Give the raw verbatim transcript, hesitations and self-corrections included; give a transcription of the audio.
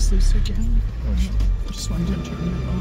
loose again. I just wanted to turn it off.